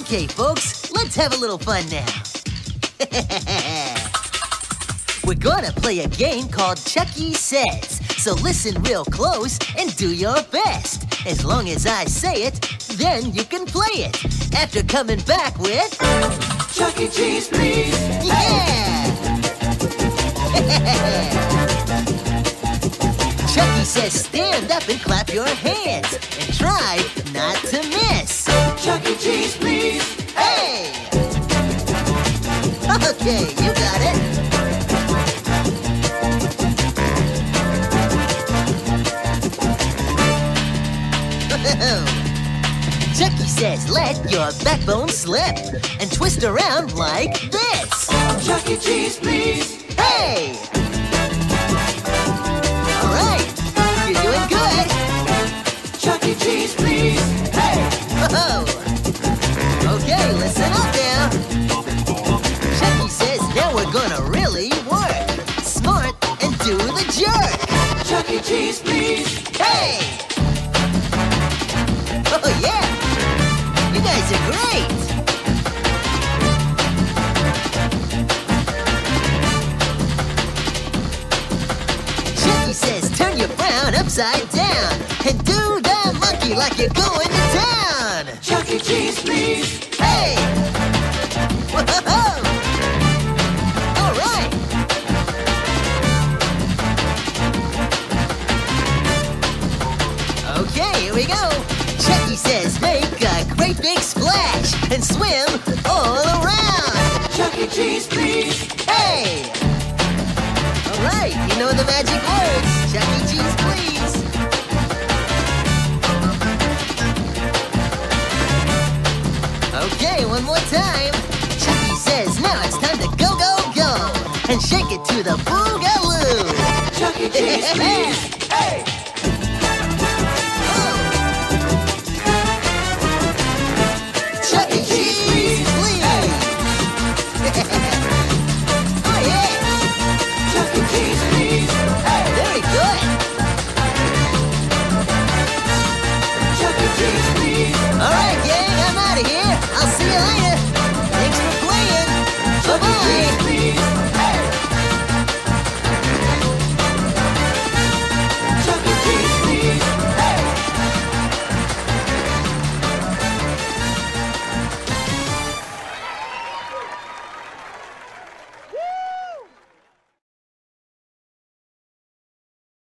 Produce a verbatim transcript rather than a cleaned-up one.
Okay, folks, let's have a little fun now. We're gonna play a game called Chucky Says. So listen real close and do your best. As long as I say it, then you can play it. After coming back with... Chuck E. Cheese, please. Yeah! Chucky says stand up and clap your hands. And try not to miss. Chuck E. Cheese, please. Hey! Okay, you got it. Chucky says let your backbone slip and twist around like this. Chuck E. Cheese, please. Hey! All right, you're doing good. Chuck E. Cheese, please. Hey! Whoa! Okay, listen up now. Chucky says now we're gonna really work. Smart and do the jerk. Chuck E. Cheese, please. Hey! Oh, yeah! You guys are great! Chucky says turn your frown upside down and do the monkey like you're going to town! Chuck E. Cheese, please. Hey! Whoa! All right! Okay, here we go! Chucky says make a great big splash and swim all around! Chuck E. Cheese, please. Hey! All right, you know the magic words. Chuck E. Cheese, please. Okay, one more time. Chucky says now it's time to go, go, go. And shake it to the boogaloo. Chuck E. Cheese, please. Hey!